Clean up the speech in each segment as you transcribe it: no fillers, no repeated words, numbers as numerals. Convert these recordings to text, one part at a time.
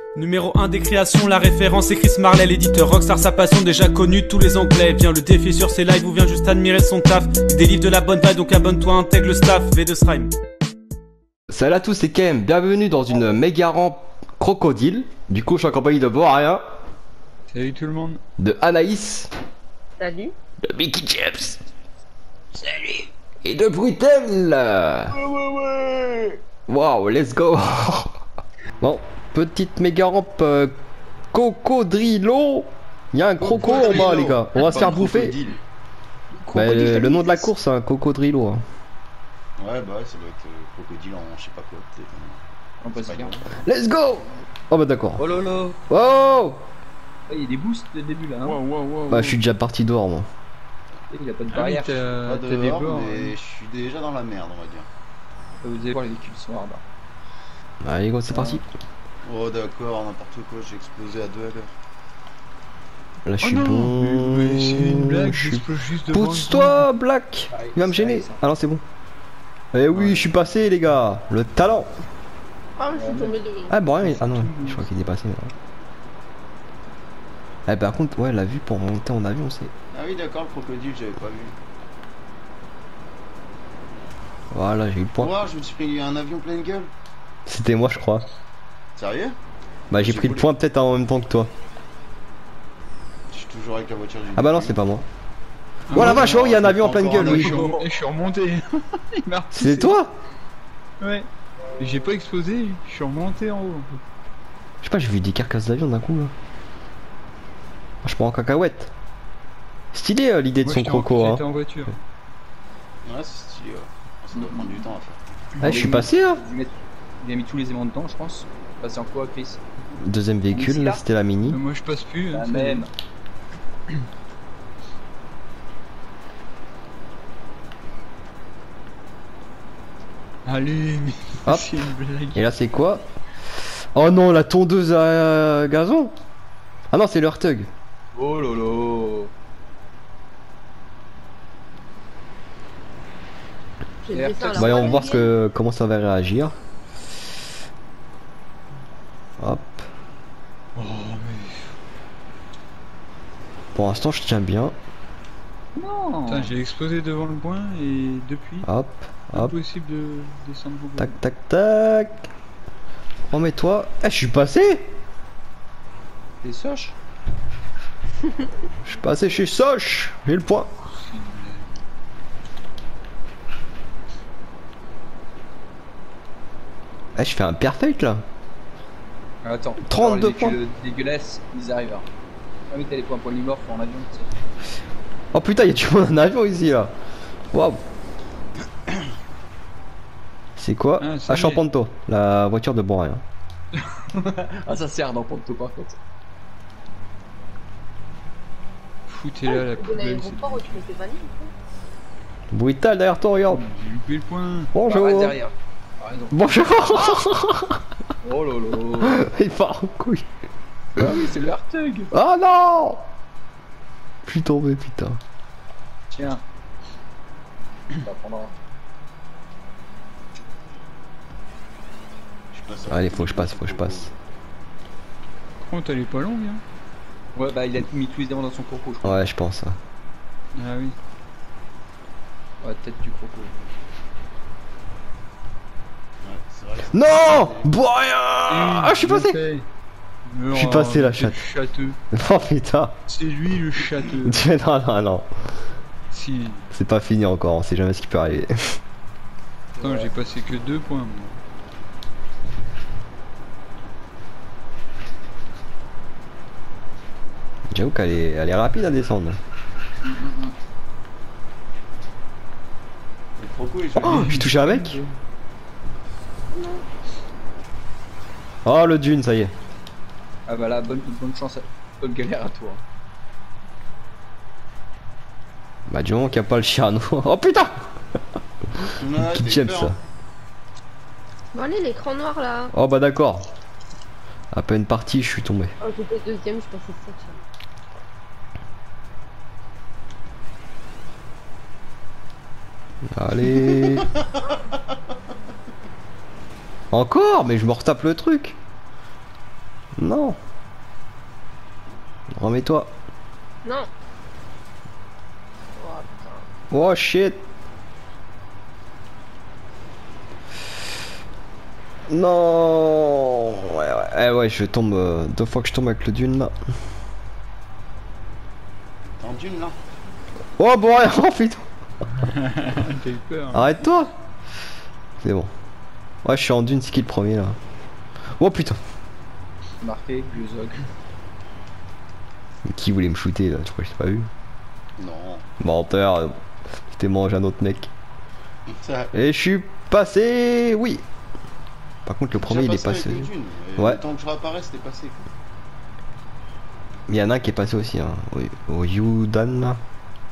Numéro 1 des créations, la référence est Chris Marley, l'éditeur rockstar, sa passion déjà connue de tous les anglais. Viens le défier sur ses lives ou viens juste admirer son taf. Des livres de la bonne vibe, donc abonne-toi, intègre le staff. V2 Srime. Salut à tous, c'est KM, bienvenue dans une méga rampe crocodile. Du coup je suis en compagnie de Boarien. Salut tout le monde. De Anaïs. Salut. De Mickey James. Salut. Et de Brutel. Wow, let's go. Bon, petite méga rampe cocodrilo. Il y a un croco en bas les gars, on va se faire bouffer. Bah, le nom de la course, hein, cocodrilo. Hein. Ouais, bah ça doit être crocodile en je sais pas quoi, peut-être. Let's go. Oh bah d'accord. Oh lolo. Wow. Il y a des boosts dès le début là. Hein. Bah je suis déjà parti dehors moi. Il a pas de barrière. Pas T'as des dehors, bords. mais je suis déjà dans la merde, on va dire. Vous allez voir, les véhicules sont hard. Allez go, c'est parti. Oh d'accord, n'importe quoi, j'ai explosé à 2 à l'heure. Là je suis bon. Mais c'est une blague, Je suis- j'explose juste devant. Pousse-toi Black. Il va me gêner. Ah non c'est bon. Eh oui, je suis passé les gars. Le talent. Ah, je suis tombé devant. Ah bon, ah non, je crois qu'il est passé. Eh par contre, ouais, la vue pour monter en avion, c'est... Ah oui d'accord, le crocodile, j'avais pas vu. Voilà, j'ai eu le point. Ouah, je me suis pris un avion plein de gueule. C'était moi, je crois. Sérieux? Bah j'ai J'ai pris le volé. point peut-être en même temps que toi. Je suis toujours avec la voiture du... Ah bah non, c'est pas moi. Ah, Oh la ouais, vache, oh, il y a un avion en pleine gueule, oui. Je suis remonté. Il m'a C'est repoussé. toi? Ouais. Et j'ai pas explosé, je suis remonté en haut. Je sais pas, j'ai vu des carcasses d'avion d'un coup là. Ah, je prends en cacahuète. Stylé l'idée de Moi, son croco hein. J'étais en voiture. Ouais, c'est stylé, ouais. Ça doit prendre du temps à faire. Ah, je suis passé hein. Il a mis tous les aimants dedans, je pense. Passé en quoi, Chris? Deuxième véhicule, là c'était la mini. Mais moi je passe plus. La hein, même. Allez, mais Hop. c'est une blague. Et là c'est quoi? Oh non, la tondeuse à gazon. Ah non, c'est leur tug. Oh lolo. J'ai le dessin, là. Voyons voir comment ça va réagir. Hop. Oh, mais. Pour l'instant, je tiens bien. Non. Putain, j'ai explosé devant le point et depuis, Hop, hop. impossible de descendre beaucoup. Tac, tac, tac. Remets-toi. Eh, je suis passé. T'es soche. Je suis passé chez Soch. J'ai le point. Eh, je fais un perfect là. Attends. 32 Alors, les véhicules dégueulasses, ils arrivent. Hein. Ah oui, t'as les points polymorphes en avion, tu sais. Oh putain, y'a du monde en avion ici là. Waouh. C'est quoi? Ah, ça Ah, y est. Champanto, la voiture de Bourrien. Ah, ça sert dans Ponto par contre. Foutez-la la De poubelle. l'aéroport où tu fais tes valises. Brutal derrière toi, regarde. J'ai loupé le point. Bonjour. Reste derrière. Ah, raison. Bonjour. Oh lolo. Il part en couille. Ah oui, c'est le Artug. Oh non. Je suis tombé, putain. Tiens. Ça prendra. Je passe Allez, faut que je passe, faut que je passe. Par contre, elle est pas longue, hein. Ouais, bah il a mis tous les diamants dans son croco, je crois. Ouais, je pense. Hein. Ah oui. Ouais, tête du croco. Ouais, c'est vrai. Non. Bourrien. Ah, je suis passé. Je suis passé, la chatte. Châteux. Oh putain. C'est lui le châteux. Non, non, non. Si. C'est pas fini encore, on sait jamais ce qui peut arriver. Attends, j'ai passé que 2 points. Moi. J'avoue elle est rapide à descendre. Le croco est joli. Oh, j'ai touché un mec. Oh, le dune, ça y est. Ah bah là, bonne chance, bonne galère à toi. Bah, du moment qu'il n'y a pas le chien noir. Oh putain. Ouais, Qui t'es j'aime peur, ça. hein. Bon, allez, l'écran noir là. Oh bah d'accord. À peine parti, je suis tombé. Oh, j'étais deuxième, je passais 7. Allez. Encore. Mais je me retape le truc. Non. Remets-toi. Non. Oh putain. Oh shit. Non. Ouais, je tombe 2 fois que je tombe avec le dune là. T'es en dune là? Oh bon, oh putain. T'as eu peur. Arrête-toi. C'est bon. Ouais, je suis en dune, c'est qui le premier là? Oh putain. Marqué, vieux Zog. Mais qui voulait me shooter là? Tu crois que j'ai pas vu? Non. Menteur. Je t'ai mangé un autre mec. Ça- Et je suis passé. Oui. Par contre, le premier il est passé. avec le dune, et Ouais. Le temps que je réapparaisse, c'était passé. Quoi. Il y en a un qui est passé aussi, hein. Oui. Au Yudan là.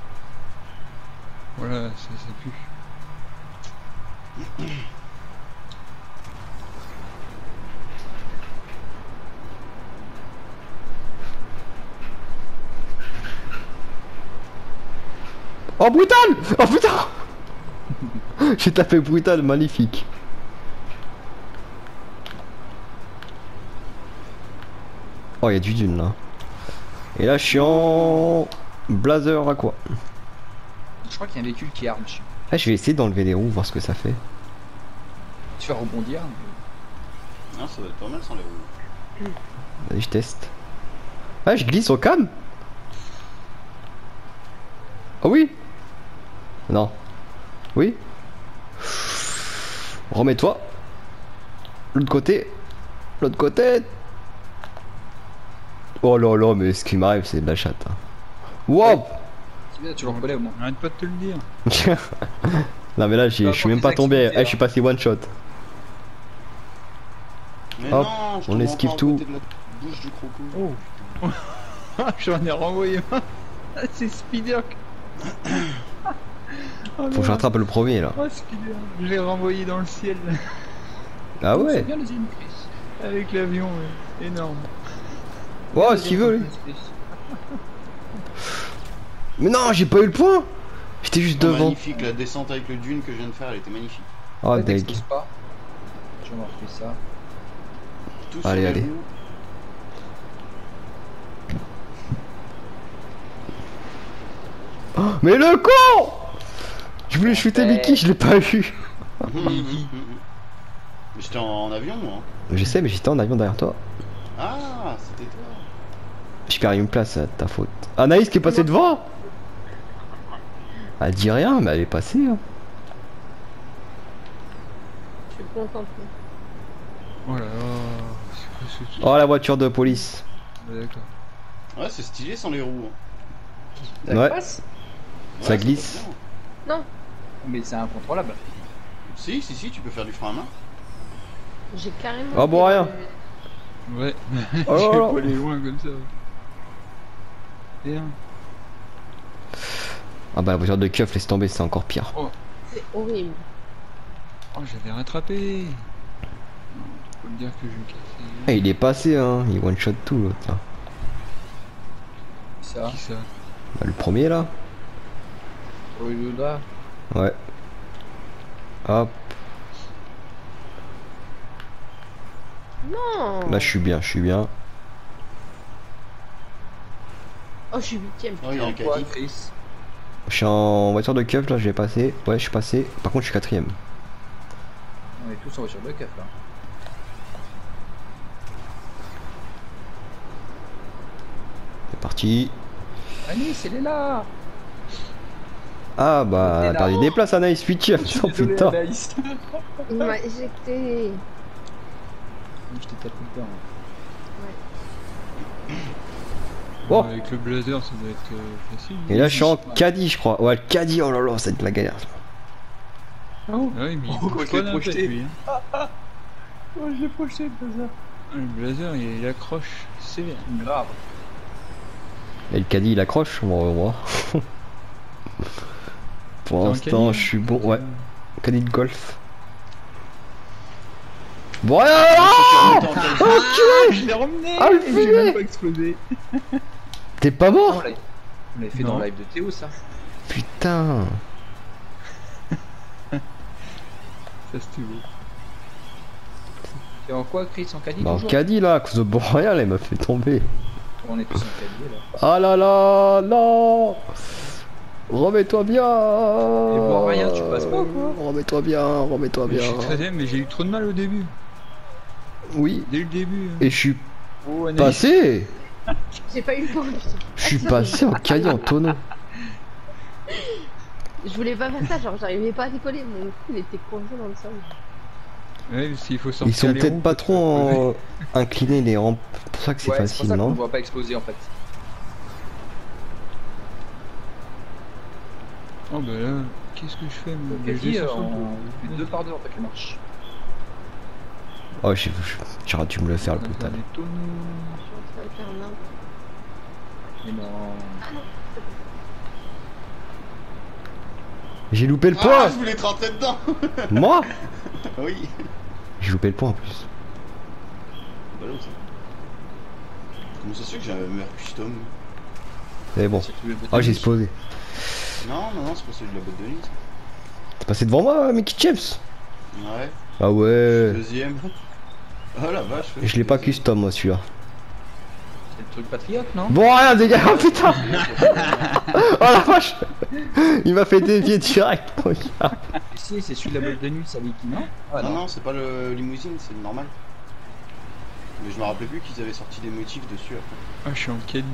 Voilà, ça pue. Oh brutal! Oh putain! J'ai tapé brutal, magnifique. Oh, il y a du dune là. Et là, je suis en blazer à quoi? Je crois qu'il y a un véhicule qui arme dessus. Ah, je vais essayer d'enlever les roues, voir ce que ça fait. Tu vas rebondir. Non, ça va être pas mal sans les roues. Allez, je teste. Ah, je glisse au cam? Oh oui? Non. Oui? Remets-toi. L'autre côté. L'autre côté. Oh là là, mais ce qui m'arrive, c'est de la chatte. Hein. Wow! C'est bien, tu le reconnais au moins. Arrête pas de te le dire. Non, mais là, je suis même pas tombé. Eh, je suis passé one shot. Mais Hop, non, je on tombe esquive encore à tout. côté de la bouche du croco. Oh. J'en ai renvoyé un. C'est Spider. Faut que je rattrape le premier là. Oh, Spider. Je l'ai renvoyé dans le ciel. Ah C'est ouais? bien le Zine Chris. Avec l'avion, ouais. Énorme. Oh, ce qu'il veut lui. Mais non, j'ai pas eu le point. J'étais juste Oh, devant. magnifique, la descente avec le dune que je viens de faire, elle était magnifique. Oh, Ouais, deg. t'exposes pas. Je vais marquer ça. Tout sur Allez, les allez. roues. Oh, mais le con! Je voulais shooter Mickey, je l'ai pas eu. Mais j'étais en avion, moi. Je sais, mais j'étais en avion derrière toi. Ah, c'était toi. J'ai perdu une place, c'est de ta faute. Anaïs qui est passée devant! Elle dit rien, mais elle est passée. Hein. Je suis concentré. Oh là là. C'est quoi ce truc? Oh, la voiture de police. D'accord. Ouais, c'est stylé sans les roues. Ça Ouais. passe. Ça Ouais, glisse. passe bien. Non, Mais c'est incontrôlable. Si, tu peux faire du frein à main. j'ai carrément. Oh, bon, rien. Ouais. Oh là Je là. vais pas aller loin comme ça. Bien. Ah bah la voiture de keuf, laisse tomber, c'est encore pire. C'est horrible. Oh, j'avais rattrapé. Non, faut me dire que je vais casser. Ah, il est passé, hein. Il one shot tout l'autre là. Ça. Qui ça? Bah, le premier là. Oh, Yoda. Ouais. Hop. Non. Là je suis bien, je suis bien. Oh, je suis 8ème. Oh, il y a un Quoi, caddie. Chris? Je suis en voiture de keuf là, j'ai passé. Ouais, je suis passé. Par contre, je suis 4ème. On est tous en voiture de keuf là. C'est parti. Anis, elle est là. Ah bah, T'es t'as là. perdu des places, Anaïs, 8ème. Oh Désolé, putain. Anaïs. Il m'a éjecté. Je t'ai tapé dedans. Oh. Avec le blazer, ça doit être facile. Et là, je suis en caddie, je crois. Ouais, le caddie, oh là là, ça va être la galère. Ah oui, mais il Oh, bouge je pas l'ai d'un projeté. tête, lui, hein. Oh, j'ai projeté le blazer. Le blazer, il accroche sévère. Grave. Et le caddie, il accroche, on va voir. Pour T'es en l'instant, caddie, je suis hein. bon. Ouais, caddie de golf. Bon, Attends, Ah, je l'ai ramené Ah, le et j'ai filet. même pas explosé. t'es pas On mort? l'avait fait Non. dans le live de Théo ça. Putain. Ça c'était beau. Et en quoi, Chris, en caddie Bah en toujours? caddie là, à cause de Boria là il m'a fait tomber. On est tous en caddie là. Ah là là, non. Remets-toi bien. Et Boria, tu passes pas ou quoi? Remets-toi bien, remets-toi Mais bien. je suis très bien, mais j'ai eu trop de mal au début. Oui, Dès le début. et je suis Oh, Anaïs. passé. J'ai pas eu le temps. Je suis passé en caddie en tonneau. Je voulais pas faire ça, genre j'arrivais pas à décoller, mon cou il était coincé dans le sol. Ouais, parce qu'il faut sortir Ils sont les peut-être roues pas pour se trop inclinés les rampes. C'est pour ça que c'est Ouais, c'est pour facile, ça qu'on ne non? voit pas exploser en fait. Oh bah là, qu'est-ce que je fais moi? Le Mais je caddie, descends sur le on dos. fait 2 par 2 en fait les marches. Oh, j'aurais dû me le faire le On va brutal. faire des tonneaux. Je suis en train de faire n'importe Mais non. J'ai loupé le Ah, point. je voulais te rentrer dedans. Moi? Oui. J'ai loupé le point en plus. Bah l'autre. Comment ça se fait que j'ai un meilleur custom? C'est bon. C'est tout le bâtiment. Oh, j'ai explosé. Non, non, non, c'est pas celui de la boîte de nuit. T'es passé devant moi, Mickey James? Ouais. Ah ouais. Deuxième. Oh la vache. ouais, Je l'ai pas deuxième. custom moi celui-là. C'est le truc patriote, non? Bon rien dégâts, oh putain. Oh la vache. Il m'a fait dévier direct, regarde. Si, c'est celui de la boîte de nuit, ça qui non? Ah Non, non. non, c'est pas le limousine, c'est le normal. Mais je me rappelais plus qu'ils avaient sorti des motifs dessus après. Ah, je suis en caddie.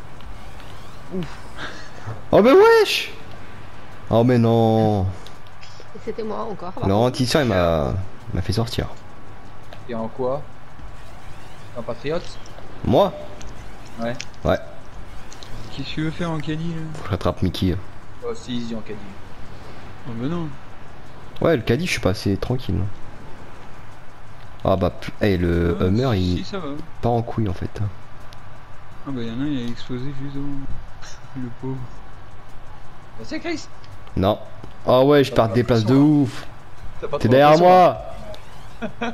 Oh mais wesh. Oh mais non. Et c'était moi encore. par Le contre. ralentisseur il m'a fait sortir. Et en quoi? En patriote? Moi? Ouais. Ouais. Qu'est-ce que tu veux faire en caddie là? Faut que je rattrape Mickey. Oh, si, easy en caddie. Oh bah non. Ouais le caddie je suis passé tranquille. Ah bah hey, le Ah, Hummer si, il ça va. part en couille en fait. Ah bah y'en a un, il a explosé juste devant. Le pauvre. Bah, c'est Chris! Non. Ah ouais je perds des places de ouf. T'as pas T'es trop derrière l'impression, moi.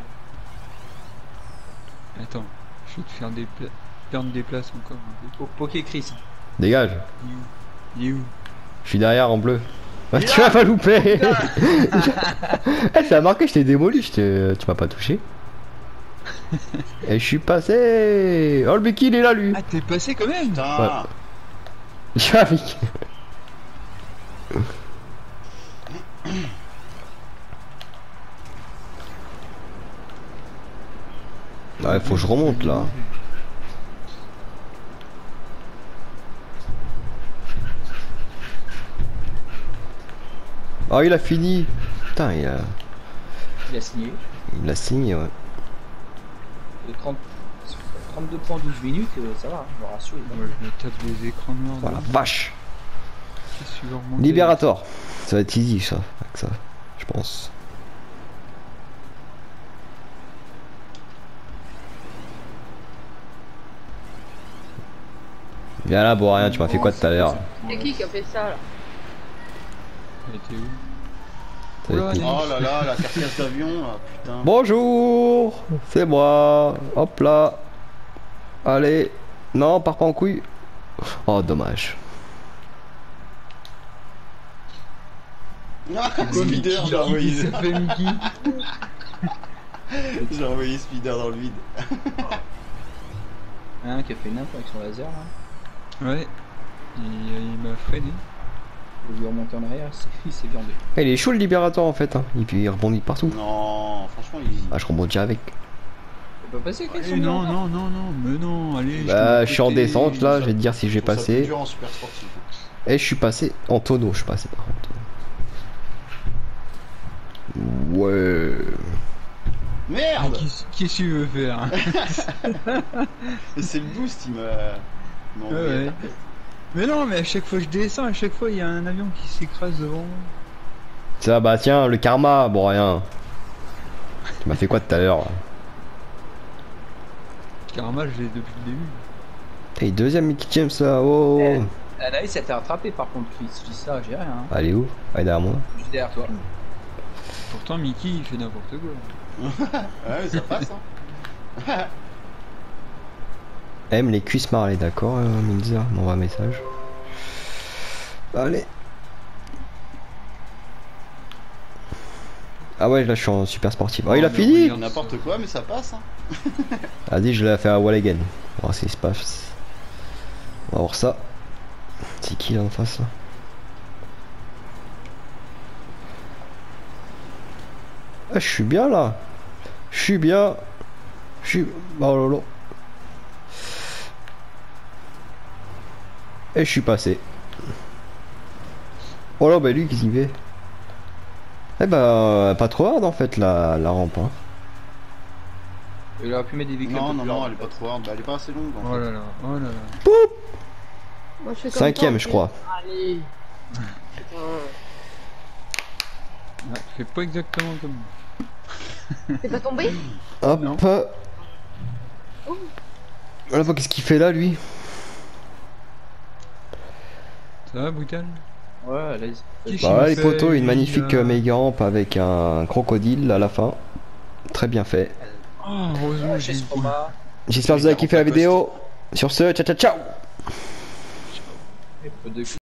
Attends, je vais te faire perdre des places encore un peu. Faut poker Chris. Dégage. Il est où? Je suis derrière en bleu. Ah, tu m'as pas loupé. Eh, ça a marqué, je t'ai démoli, tu m'as pas touché. Et je suis passé. Oh le Mickey il est là lui. Ah, t'es passé quand même? Putain. Je suis avec. Ouais, faut que je remonte là. Oh, il a fini. Putain, Il a signé. il a signé, ouais. Et 32 points 12 minutes, ça va, je me rassure. Moi je me tape des écrans noirs. Oh la là. vache. Qu'est-ce que tu veux remonter? Libérator. Ça va être easy, ça. Avec ça, je pense. Viens là, bon rien, tu m'as fait quoi tout à l'heure? C'est qui a fait ça là? Elle était où? Ça va être Oula, nickel. Oh là là, la carcasse d'avion là, putain. Bonjour, c'est moi. Hop là. Allez. Non, pars pas en couille. Oh, dommage. Ah, Speeder, j'ai envoyé. Ça fait Mickey. J'ai envoyé Speeder dans le vide. Un qui a fait une info avec son laser là. Ouais. Il m'a freiné. Faut lui remonter en arrière, il s'est viandé. Il est chaud le libérateur en fait. Hein. Il rebondit partout. Non, franchement, easy. Ah, je rebondis avec. On peut passer Chris? Allez, non, non, non, non, mais non, allez. Bah, te je suis en côté. descente là. Je vais te dire si je vais Je trouve ça plus passer. dur en super sportif. Et je suis passé en tonneau. Je suis passé par contre. Ouais. Ah, Merde. qu'est-ce que tu veux faire? Et c'est le boost, il m'a Ouais, envoyé ouais. la tête. Mais non, mais à chaque fois que je descends, à chaque fois il y a un avion qui s'écrase devant moi. Ça, bah tiens, le karma. Bon, rien. Tu m'as fait quoi tout à l'heure? Karma, je l'ai depuis le début. Hey, deuxième Mickey James là. Oh. Anaïs, elle t'a rattrapé par contre, Chris. Je dis ça, j'ai rien. Hein. Allez où? Allez derrière moi. Juste derrière toi. Pourtant, Mickey il fait n'importe quoi. Ouais, ça passe, hein. Aime les cuisses Marley, d'accord, Milzer m'envoie un message. Allez. Ah ouais, là je suis en super sportif. Oh, Oh, il a mais fini. regarde. N'importe quoi, mais ça passe. Hein. Vas-y, je l'ai fait à wall again. On va voir ce qui se passe. On va voir ça. C'est qui là en face là? Ah, je suis bien là. Je suis bien. Je suis. Oh lolo. Et je suis passé. Oh là, bah lui, qu'est-ce qu'il fait? Eh bah, pas trop hard en fait la rampe. Hein. Il aurait pu mettre des véhicules un Non, peu non, plus non, larges. elle est pas trop hard. Bah, elle est pas assez longue. En Oh fait. là là, oh là là. Moi, je fais comme Cinquième, toi, je en crois. fait. Allez. Putain. Ah, fais pas exactement comme moi. T'es pas tombé? Hop. Non. Voilà, qu'est-ce qu'il fait là lui? Ça va, brutal? Ouais, là, Qu'est-ce Bah qu'il voilà me les fait, potos, une lui, magnifique là méga rampe avec un crocodile à la fin. Très bien fait. Oh, heureusement, j'ai j'ai ce eu le point. format. J'espère que vous avez kiffé la vidéo. Sur ce, ciao ciao ciao. De